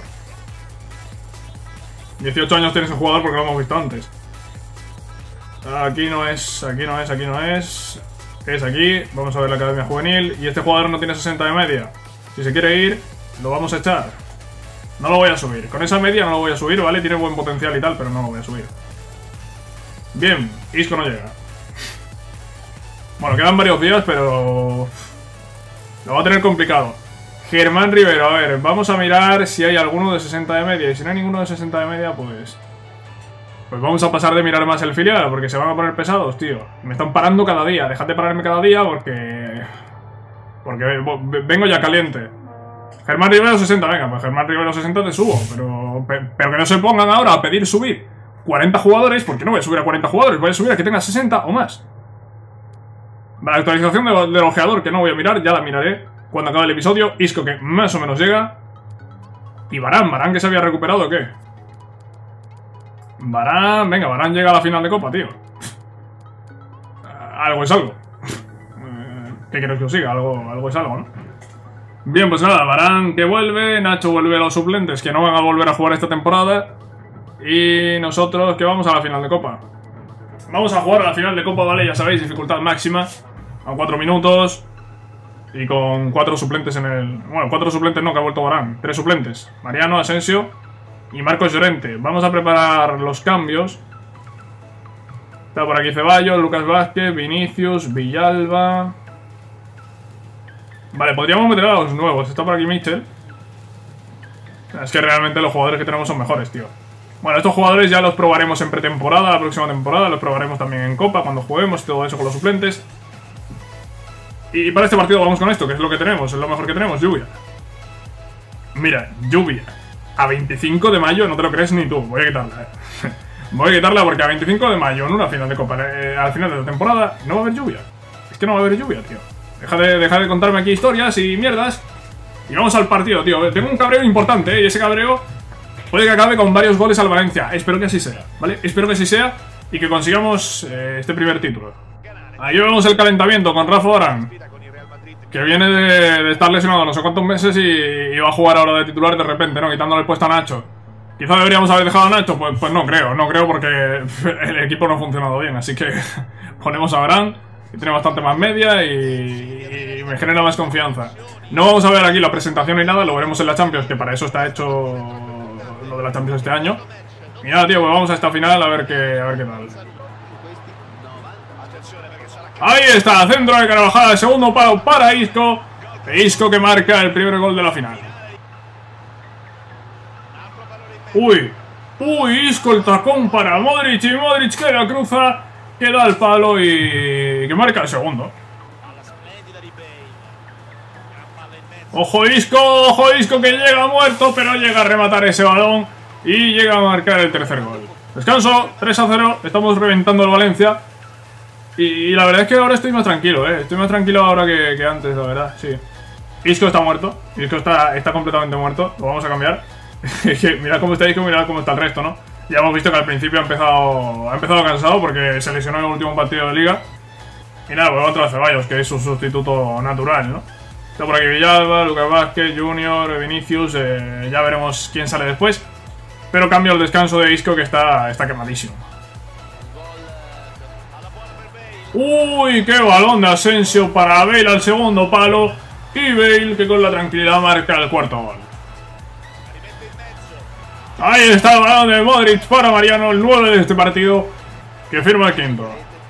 dieciocho años tiene ese jugador porque lo hemos visto antes. Aquí no es, aquí no es, aquí no es. Es aquí. Vamos a ver la academia juvenil. Y este jugador no tiene sesenta de media. Si se quiere ir, lo vamos a echar. No lo voy a subir. Con esa media no lo voy a subir, ¿vale? Tiene buen potencial y tal, pero no lo voy a subir. Bien, Isco no llega. Bueno, quedan varios días, pero... lo va a tener complicado. Germán Rivero, a ver, vamos a mirar si hay alguno de sesenta de media. Y si no hay ninguno de sesenta de media, pues... pues vamos a pasar de mirar más el filial, porque se van a poner pesados, tío. Me están parando cada día. Dejad de pararme cada día porque... porque vengo ya caliente. Germán Rivero sesenta, venga, pues Germán Rivero sesenta te subo. Pero, pero que no se pongan ahora a pedir subir cuarenta jugadores, porque no voy a subir a cuarenta jugadores. Voy a subir a que tenga sesenta o más. La actualización del de ojeador, que no voy a mirar, ya la miraré cuando acabe el episodio. Isco, que más o menos llega. Y Varane, Varane que se había recuperado, ¿o qué? Varane, venga, Varane llega a la final de Copa, tío. Algo es algo. ¿Qué quieres que os siga? Algo, algo es algo, ¿no? Bien, pues nada, Varane que vuelve, Nacho vuelve a los suplentes que no van a volver a jugar esta temporada. Y nosotros que vamos a la final de Copa. Vamos a jugar a la final de Copa, ¿vale? Ya sabéis, dificultad máxima. A cuatro minutos. Y con cuatro suplentes en el... bueno, cuatro suplentes no, que ha vuelto Varane. Tres suplentes. Mariano, Asensio y Marcos Llorente. Vamos a preparar los cambios. Está por aquí Ceballos, Lucas Vázquez, Vinicius, Villalba... Vale, podríamos meter a los nuevos. Está por aquí Mitchell. Es que realmente los jugadores que tenemos son mejores, tío. Bueno, estos jugadores ya los probaremos en pretemporada, la próxima temporada. Los probaremos también en Copa, cuando juguemos y todo eso con los suplentes. Y para este partido vamos con esto, que es lo que tenemos, es lo mejor que tenemos, lluvia. Mira, lluvia. A veinticinco de mayo no te lo crees ni tú. Voy a quitarla, eh. Voy a quitarla porque a veinticinco de mayo en una final de Copa, eh, al final de la temporada, no va a haber lluvia. Es que no va a haber lluvia, tío. Deja de, deja de contarme aquí historias y mierdas. Y vamos al partido, tío. Tengo un cabreo importante, ¿eh? Y ese cabreo puede que acabe con varios goles al Valencia. Espero que así sea, ¿vale? Espero que así sea y que consigamos eh, este primer título. Ahí vemos el calentamiento con Rafa Varane, que viene de, de estar lesionado no sé cuántos meses y, y va a jugar ahora de titular de repente, ¿no? Quitándole el puesto a Nacho. Quizá deberíamos haber dejado a Nacho, pues, pues no creo, no creo porque el equipo no ha funcionado bien. Así que ponemos a Varane, que tiene bastante más media y, y me genera más confianza. No vamos a ver aquí la presentación ni nada, lo veremos en la Champions, que para eso está hecho lo de la Champions este año. Y nada, tío, pues vamos a esta final a ver qué, a ver qué tal. Ahí está, centro de Carvajal, el segundo palo para Isco. Isco que marca el primer gol de la final. Uy, uy, Isco el tacón para Modric y Modric que la cruza, que da el palo y que marca el segundo. Ojo Isco, ojo Isco que llega muerto, pero llega a rematar ese balón y llega a marcar el tercer gol. Descanso, tres a cero, estamos reventando el Valencia. Y, y la verdad es que ahora estoy más tranquilo, eh. Estoy más tranquilo ahora que, que antes, la verdad, sí. Isco está muerto, Isco está, está completamente muerto, lo vamos a cambiar. Mirad cómo está Isco, mirad cómo está el resto, ¿no? Ya hemos visto que al principio ha empezado, ha empezado cansado porque se lesionó en el último partido de Liga. Y nada, pues otra Ceballos, que es su sustituto natural, ¿no? Está por aquí Villalba, Lucas Vázquez, Junior, Vinicius, eh, ya veremos quién sale después. Pero cambio el descanso de Isco que está, está quemadísimo. Uy, qué balón de Asensio para Bale al segundo palo. Y Bale que con la tranquilidad marca el cuarto gol. Ahí está el balón de Modric para Mariano, el nueve de este partido, que firma el quinto.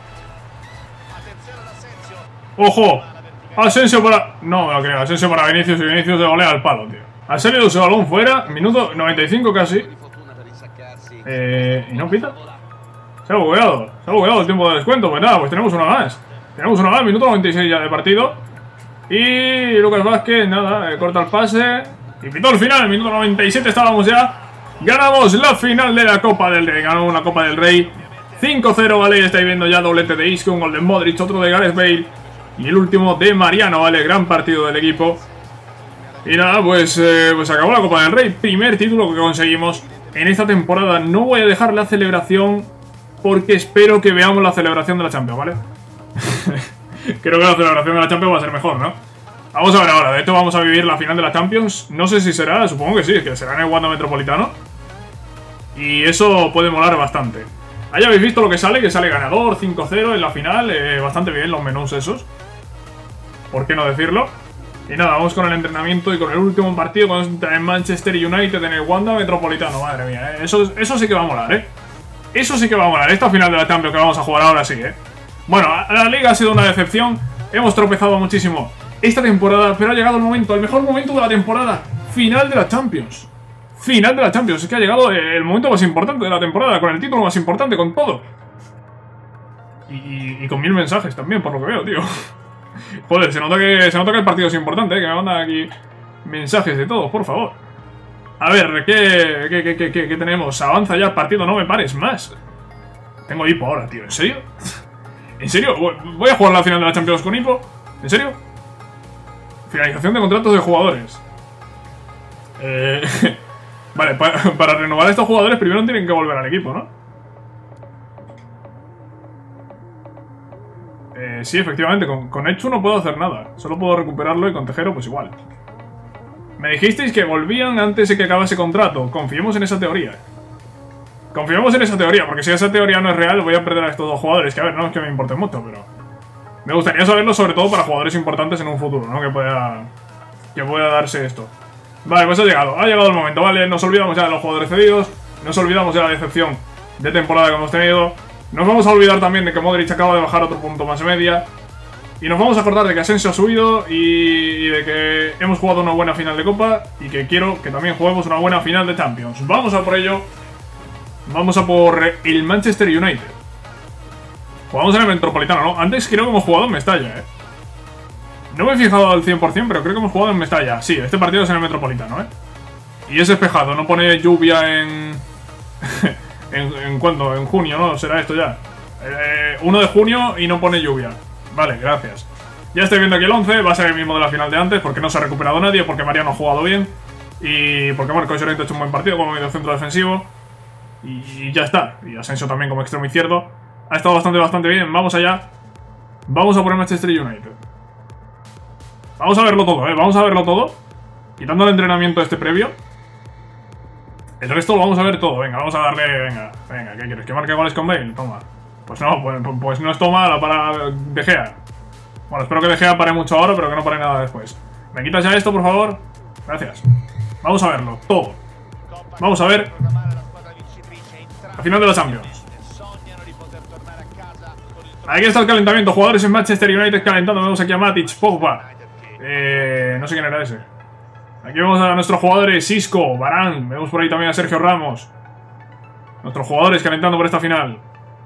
¡Ojo! Asensio para... no me lo creo, Asensio para Vinicius y Vinicius de golea al palo, tío. Ha salido ese balón fuera, minuto noventa y cinco casi. Eh... ¿Y no pita? Se ha bugueado, se ha bugueado el tiempo de descuento. Pues nada, pues tenemos una más. Tenemos una más, minuto noventa y seis ya de partido. Y Lucas Vázquez, nada, eh, corta el pase. Y pitó el final, minuto noventa y siete estábamos ya. Ganamos la final de la Copa del Rey. Ganamos una Copa del Rey cinco cero, ¿vale? Estáis viendo ya doblete de Isco, un gol de Modric, otro de Gareth Bale. Y el último de Mariano, ¿vale? Gran partido del equipo. Y nada, pues, eh, pues acabó la Copa del Rey. Primer título que conseguimos en esta temporada. No voy a dejar la celebración porque espero que veamos la celebración de la Champions, ¿vale? Creo que la celebración de la Champions va a ser mejor, ¿no? Vamos a ver ahora, de hecho vamos a vivir la final de la Champions. No sé si será, supongo que sí, que será en el Wanda Metropolitano. Y eso puede molar bastante. Ahí habéis visto lo que sale, que sale ganador, cinco cero en la final. eh, Bastante bien los menús esos. ¿Por qué no decirlo? Y nada, vamos con el entrenamiento y con el último partido contra el Manchester United en el Wanda Metropolitano. Madre mía, ¿eh? eso, eso sí que va a molar, ¿eh? Eso sí que va a molar, esta final de la Champions que vamos a jugar ahora sí, ¿eh? Bueno, la Liga ha sido una decepción. Hemos tropezado muchísimo esta temporada, pero ha llegado el momento, el mejor momento de la temporada. Final de la Champions. Final de la Champions, es que ha llegado el momento más importante de la temporada, con el título más importante, con todo. Y, y, y con mil mensajes también, por lo que veo, tío. Joder, se nota que, se nota que el partido es importante, ¿eh? Que me mandan aquí mensajes de todos, por favor. A ver, ¿qué, qué, qué, qué, qué tenemos? Avanza ya el partido, no me pares más. Tengo hipo ahora, tío, ¿en serio? ¿En serio? ¿Voy a jugar la final de la Champions con hipo? ¿En serio? Finalización de contratos de jugadores. Eh... Vale, para, para renovar a estos jugadores primero tienen que volver al equipo, ¿no? Eh, sí, efectivamente, con, con Echu no puedo hacer nada. Solo puedo recuperarlo y con Tejero pues igual. Me dijisteis que volvían antes de que acabase contrato. Confiemos en esa teoría. Confiemos en esa teoría, porque si esa teoría no es real voy a perder a estos dos jugadores. Que a ver, no es que me importe mucho, pero... me gustaría saberlo sobre todo para jugadores importantes en un futuro, ¿no? Que pueda... que pueda darse esto. Vale, pues ha llegado, ha llegado el momento, ¿vale? Nos olvidamos ya de los jugadores cedidos, nos olvidamos de la decepción de temporada que hemos tenido, nos vamos a olvidar también de que Modric acaba de bajar otro punto más media, y nos vamos a acordar de que Asensio ha subido y, y de que hemos jugado una buena final de Copa y que quiero que también juguemos una buena final de Champions. Vamos a por ello, vamos a por el Manchester United. Jugamos en el Metropolitano, ¿no? Antes creo que hemos jugado en Mestalla, ¿eh? No me he fijado al cien por cien, pero creo que hemos jugado en Mestalla. Sí, este partido es en el Metropolitano, ¿eh? Y es despejado, no pone lluvia en... en, ¿En cuándo? En junio, ¿no? Será esto ya. Eh, uno de junio y no pone lluvia. Vale, gracias. Ya estoy viendo aquí el once, va a ser el mismo de la final de antes, porque no se ha recuperado nadie, porque Mariano ha jugado bien, y porque Marcos Llorente ha hecho un buen partido como medio centro defensivo. Y, y ya está. Y Asensio también como extremo izquierdo. Ha estado bastante, bastante bien. Vamos allá. Vamos a poner Manchester United. Vamos a verlo todo, ¿eh? Vamos a verlo todo. Quitando el entrenamiento este previo. El resto lo vamos a ver todo. Venga, vamos a darle... Venga, venga, ¿qué quieres? ¿Que marque goles con Bale? Toma. Pues no, pues, pues no es toma la para De Gea. Bueno, espero que De Gea pare mucho ahora, pero que no pare nada después. ¿Me quitas ya esto, por favor? Gracias. Vamos a verlo, todo. Vamos a ver la final de la Champions. Aquí está el calentamiento. Jugadores en Manchester United calentando. Vemos aquí a Matic, Pogba. Eh, no sé quién era ese. Aquí vemos a nuestros jugadores, Isco, Varane. Vemos por ahí también a Sergio Ramos. Nuestros jugadores calentando por esta final.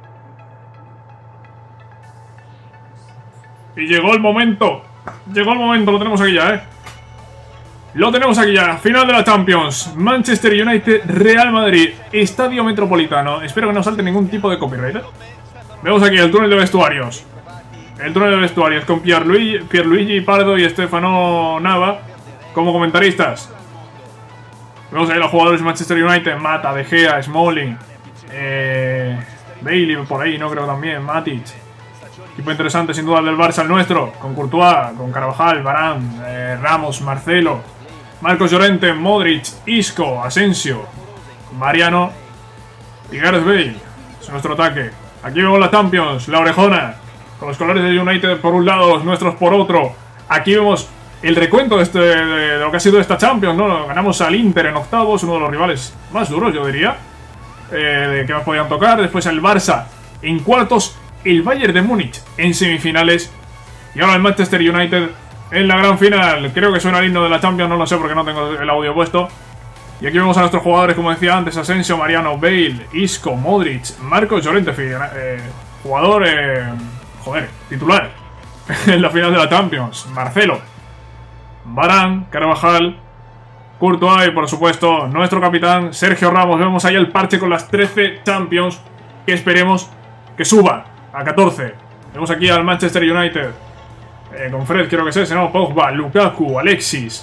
Y llegó el momento. Llegó el momento, lo tenemos aquí ya, eh. Lo tenemos aquí ya, final de la Champions. Manchester United, Real Madrid, Estadio Metropolitano. Espero que no salte ningún tipo de copyright, ¿eh? Vemos aquí el túnel de vestuarios. El túnel de vestuarios con Pierluigi, Pierluigi Pardo y Stefano Nava como comentaristas. Vemos ahí a los jugadores de Manchester United. Mata, De Gea, Smalling, eh, Bailey por ahí, no creo también, Matic. Equipo interesante sin duda el del Barça, el nuestro. Con Courtois, con Carvajal, Varane, eh, Ramos, Marcelo, Marcos Llorente, Modric, Isco, Asensio, Mariano y Gareth Bale. Es nuestro ataque. Aquí vemos la Champions, la orejona, con los colores de United por un lado, los nuestros por otro. Aquí vemos el recuento de, este, de, de lo que ha sido esta Champions, ¿no? Ganamos al Inter en octavos, uno de los rivales más duros, yo diría, eh, que nos podían tocar. Después el Barça en cuartos, el Bayern de Múnich en semifinales. Y ahora el Manchester United en la gran final. Creo que suena el himno de la Champions, no lo sé porque no tengo el audio puesto. Y aquí vemos a nuestros jugadores, como decía antes, Asensio, Mariano, Bale, Isco, Modric, Marcos Llorente, eh, jugador, eh, joder, titular en la final de la Champions. Marcelo, Varane, Carvajal, Courtois y por supuesto nuestro capitán Sergio Ramos. Vemos ahí el parche con las trece Champions que esperemos que suba a catorce. Vemos aquí al Manchester United eh, con Fred, creo que es ese, ¿no? Pogba, Lukaku, Alexis.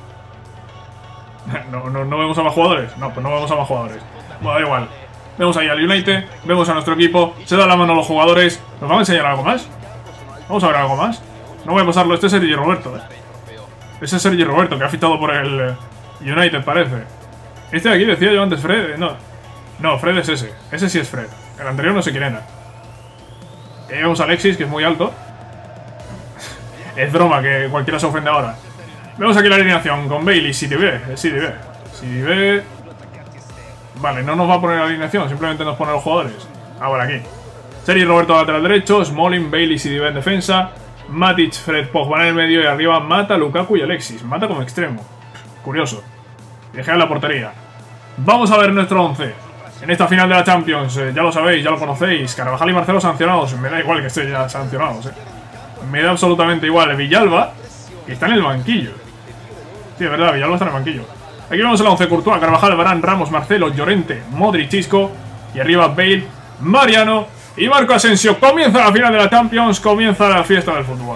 No, no, no vemos a más jugadores. No, pues no vemos a más jugadores. Bueno, da igual. Vemos ahí al United, vemos a nuestro equipo. Se da la mano a los jugadores. ¿Nos van a enseñar algo más? Vamos a ver algo más. No voy a pasarlo, este es Sergio Roberto, ¿eh? Ese es Sergi Roberto, que ha fichado por el United, parece. Este de aquí decía yo antes Fred. No, no, Fred es ese. Ese sí es Fred. El anterior no sé quién era. Y ahí vemos a Alexis, que es muy alto. Es broma, que cualquiera se ofende ahora. Vemos aquí la alineación con Bale y City B. City B. City B. Vale, no nos va a poner la alineación, simplemente nos pone los jugadores. Ahora aquí. Sergi Roberto lateral derecho, Smalling, Bale y City B en defensa. Matic, Fred, Pogba en el medio y arriba Mata, Lukaku y Alexis. Mata como extremo. Curioso. Y dejé en la portería. Vamos a ver nuestro once. En esta final de la Champions, eh, ya lo sabéis, ya lo conocéis. Carvajal y Marcelo sancionados. Me da igual que estén ya sancionados, eh. Me da absolutamente igual. Villalba, que está en el banquillo. Sí, es verdad, Villalba está en el banquillo. Aquí vemos el once: Courtois, Carvajal, Varane, Ramos, Marcelo, Llorente, Modric, Isco. Y arriba Bale, Mariano y Marco Asensio. Comienza la final de la Champions, comienza la fiesta del fútbol.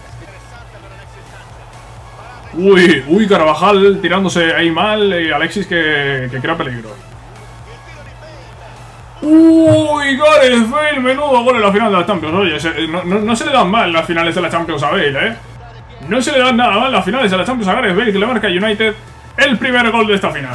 Uy, uy, Carvajal tirándose ahí mal y Alexis que, que crea peligro. Uy, Gareth Bale, menudo gol en la final de la Champions. Oye, se, no, no, no se le dan mal las finales de la Champions a Bale, ¿eh? No se le dan nada mal las finales de la Champions a Gareth Bale, que le marca a United el primer gol de esta final.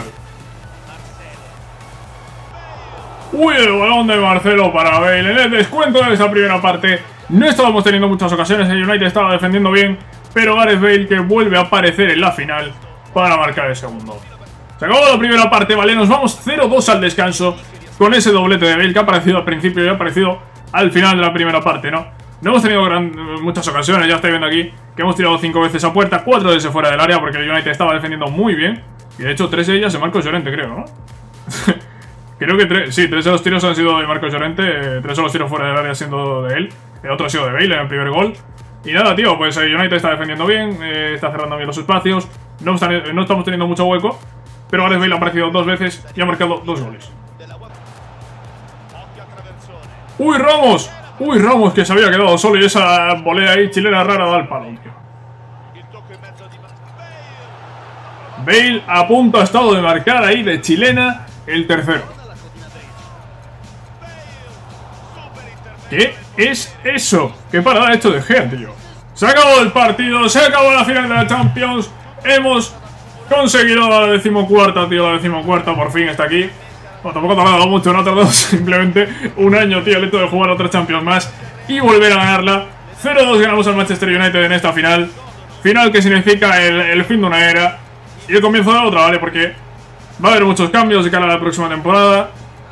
Uy, el balón de Marcelo para Bale. En el descuento de esta primera parte no estábamos teniendo muchas ocasiones. El United estaba defendiendo bien, pero Gareth Bale que vuelve a aparecer en la final para marcar el segundo. Se acabó la primera parte, vale, nos vamos cero dos al descanso con ese doblete de Bale que ha aparecido al principio y ha aparecido al final de la primera parte, ¿no? No hemos tenido gran, muchas ocasiones, ya estáis viendo aquí que hemos tirado cinco veces a puerta, cuatro desde fuera del área porque el United estaba defendiendo muy bien. Y de hecho tres de ellas de Marcos Llorente, creo, ¿no? Creo que tres, sí, tres de los tiros han sido de Marcos Llorente, tres de los tiros fuera del área siendo de él, el otro ha sido de Bale en el primer gol. Y nada, tío, pues el United está defendiendo bien, eh, está cerrando bien los espacios, no, están, no estamos teniendo mucho hueco, pero Gareth Bale ha aparecido dos veces y ha marcado dos goles. ¡Uy, Ramos! ¡Uy, Ramos, que se había quedado solo y esa volea ahí chilena rara da el palo, tío! Bale a punto ha estado de marcar ahí de chilena el tercero. ¿Qué es eso? ¿Qué parada ha hecho de Gea, tío? Se ha acabado el partido, se acabó la final de la Champions. Hemos conseguido la decimocuarta, tío, la decimocuarta por fin está aquí. Bueno, tampoco ha tardado mucho, no ha tardado simplemente un año, tío, el hecho de jugar otra Champions más y volver a ganarla. cero dos ganamos al Manchester United en esta final. Final que significa el, el fin de una era y el comienzo de otra, ¿vale? Porque va a haber muchos cambios de cara a la próxima temporada.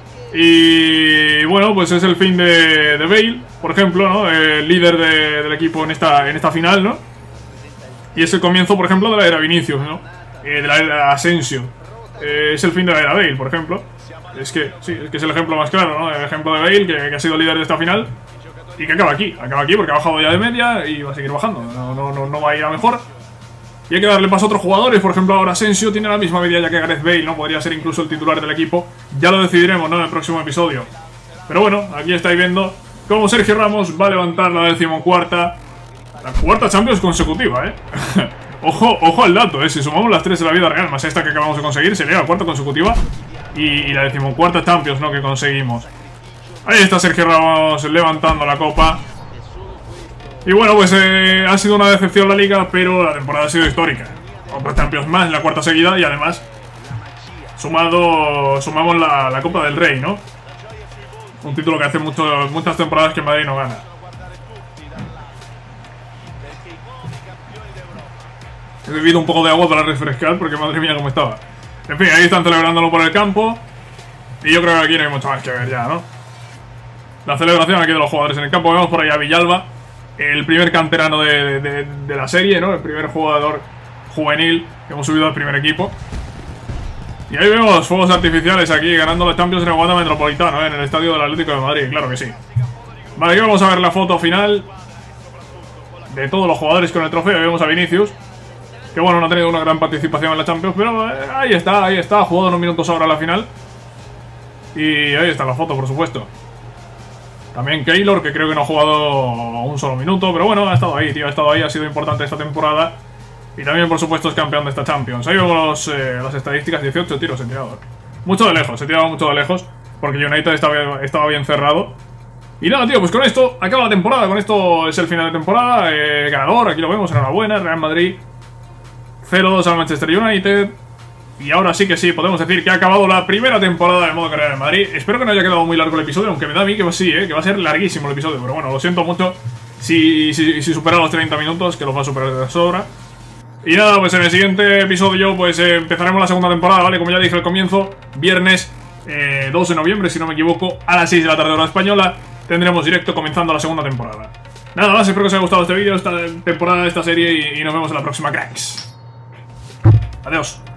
Y bueno, pues es el fin de, de Bale, por ejemplo, ¿no? El líder de, del equipo en esta, en esta final, ¿no? Y es el comienzo, por ejemplo, de la era Vinicius, ¿no? Eh, de la era Asensio. Eh, es el fin de la era Bale, por ejemplo. Es que, sí, es que es el ejemplo más claro, ¿no? El ejemplo de Bale, que, que ha sido líder de esta final. Y que acaba aquí, acaba aquí porque ha bajado ya de media y va a seguir bajando. No, no, no, no va a ir a mejor. Y hay que darle paso a otros jugadores, por ejemplo ahora Asensio tiene la misma media ya que Gareth Bale, ¿no? Podría ser incluso el titular del equipo. Ya lo decidiremos, ¿no? En el próximo episodio. Pero bueno, aquí estáis viendo cómo Sergio Ramos va a levantar la decimocuarta. La cuarta Champions consecutiva, ¿eh? ojo, ojo al dato, ¿eh? Si sumamos las tres de la vida real más esta que acabamos de conseguir, sería la cuarta consecutiva. Y, y la decimocuarta Champions, ¿no? Que conseguimos. Ahí está Sergio Ramos levantando la copa. Y bueno, pues eh, ha sido una decepción la liga, pero la temporada ha sido histórica. Otra Champions más, la cuarta seguida, y además sumado sumamos la, la Copa del Rey, ¿no? Un título que hace mucho, muchas temporadas que Madrid no gana. He bebido un poco de agua para refrescar porque madre mía cómo estaba. En fin, ahí están celebrándolo por el campo. Y yo creo que aquí no hay mucho más que ver ya, ¿no? La celebración aquí de los jugadores en el campo. Vemos por ahí a Villalba, el primer canterano de, de, de la serie, ¿no? El primer jugador juvenil que hemos subido al primer equipo. Y ahí vemos fuegos artificiales aquí ganando los Champions en el Wanda Metropolitano, ¿eh? En el estadio del Atlético de Madrid, claro que sí. Vale, aquí vamos a ver la foto final de todos los jugadores con el trofeo. Vemos a Vinicius, que bueno, no ha tenido una gran participación en la Champions, pero eh, ahí está, ahí está, ha jugado unos minutos ahora la final. Y ahí está la foto, por supuesto. También Keylor, que creo que no ha jugado un solo minuto, pero bueno, ha estado ahí, tío, ha estado ahí, ha sido importante esta temporada. Y también, por supuesto, es campeón de esta Champions. Ahí vemos eh, las estadísticas, dieciocho tiros he tirado. Mucho de lejos, he tirado mucho de lejos, porque United estaba, estaba bien cerrado. Y nada, tío, pues con esto acaba la temporada, con esto es el final de temporada. Eh, ganador, aquí lo vemos, enhorabuena, Real Madrid. cero dos al Manchester United. Y ahora sí que sí, podemos decir que ha acabado la primera temporada del modo carrera de Madrid. Espero que no haya quedado muy largo el episodio, aunque me da a mí que sí, ¿eh? Que va a ser larguísimo el episodio. Pero bueno, lo siento mucho si, si, si supera los treinta minutos, que los va a superar de sobra. Y nada, pues en el siguiente episodio pues eh, empezaremos la segunda temporada, ¿vale? Como ya dije al comienzo, viernes eh, dos de noviembre, si no me equivoco, a las seis de la tarde hora española, tendremos directo comenzando la segunda temporada. Nada más, espero que os haya gustado este vídeo, esta temporada, esta serie, y, y nos vemos en la próxima, cracks. Adiós.